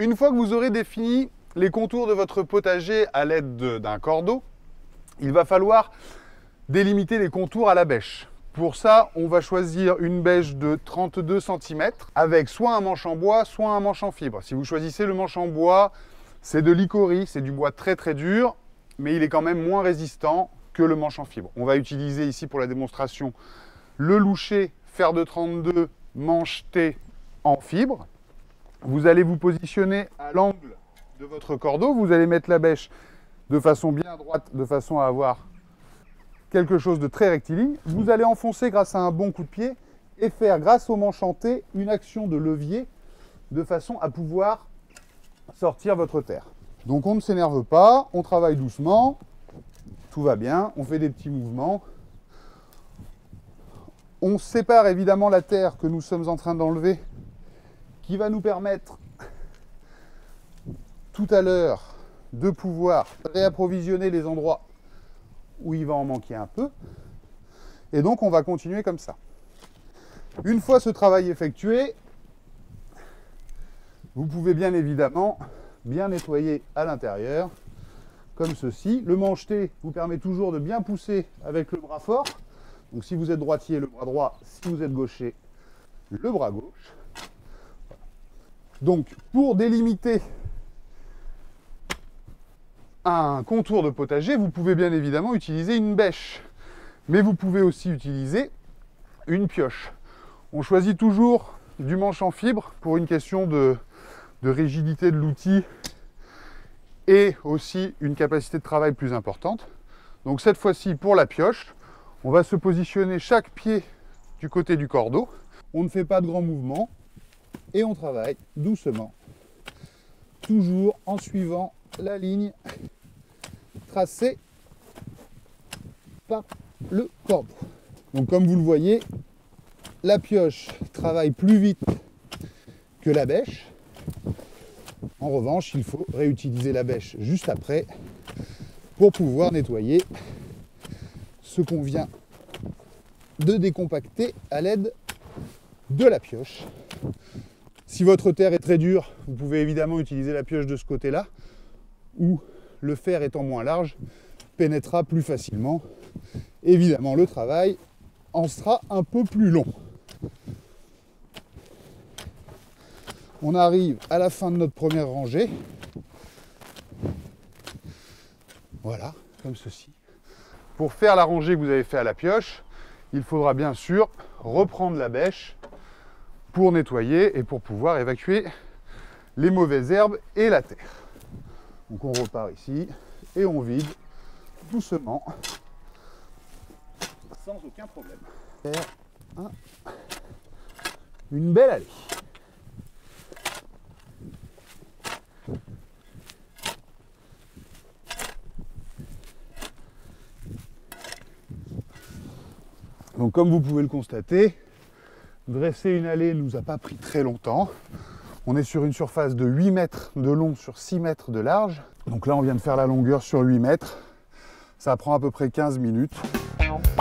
Une fois que vous aurez défini les contours de votre potager à l'aide d'un cordeau, il va falloir délimiter les contours à la bêche. Pour ça, on va choisir une bêche de 32 cm avec soit un manche en bois, soit un manche en fibre. Si vous choisissez le manche en bois, c'est de l'icori, c'est du bois très très dur, mais il est quand même moins résistant que le manche en fibre. On va utiliser ici pour la démonstration le loucher fer de 32 manche T en fibre. Vous allez vous positionner à l'angle de votre cordeau, vous allez mettre la bêche de façon bien droite, de façon à avoir quelque chose de très rectiligne. Vous allez enfoncer grâce à un bon coup de pied et faire, grâce au manche en T, une action de levier de façon à pouvoir sortir votre terre. Donc on ne s'énerve pas, on travaille doucement, tout va bien, on fait des petits mouvements. On sépare évidemment la terre que nous sommes en train d'enlever, qui va nous permettre tout à l'heure de pouvoir réapprovisionner les endroits où il va en manquer un peu. Et donc on va continuer comme ça. Une fois ce travail effectué, vous pouvez bien évidemment bien nettoyer à l'intérieur, comme ceci. Le manche T vous permet toujours de bien pousser avec le bras fort. Donc si vous êtes droitier, le bras droit. Si vous êtes gaucher, le bras gauche. Donc pour délimiter un contour de potager, vous pouvez bien évidemment utiliser une bêche. Mais vous pouvez aussi utiliser une pioche. On choisit toujours du manche en fibre pour une question de rigidité de l'outil et aussi une capacité de travail plus importante. Donc cette fois-ci, pour la pioche, on va se positionner chaque pied du côté du cordeau. On ne fait pas de grands mouvements et on travaille doucement, toujours en suivant la ligne tracée par le cordeau. Donc comme vous le voyez, la pioche travaille plus vite que la bêche. En revanche, il faut réutiliser la bêche juste après pour pouvoir nettoyer ce qu'on vient de décompacter à l'aide de la pioche. Si votre terre est très dure, vous pouvez évidemment utiliser la pioche de ce côté-là, où le fer étant moins large, pénétrera plus facilement. Évidemment, le travail en sera un peu plus long. On arrive à la fin de notre première rangée. Voilà, comme ceci. Pour faire la rangée que vous avez fait à la pioche, il faudra bien sûr reprendre la bêche pour nettoyer et pour pouvoir évacuer les mauvaises herbes et la terre. Donc on repart ici et on vide doucement, sans aucun problème. Faire une belle allée. Donc comme vous pouvez le constater, dresser une allée ne nous a pas pris très longtemps. On est sur une surface de 8 mètres de long sur 6 mètres de large. Donc là, on vient de faire la longueur sur 8 mètres. Ça prend à peu près 15 minutes.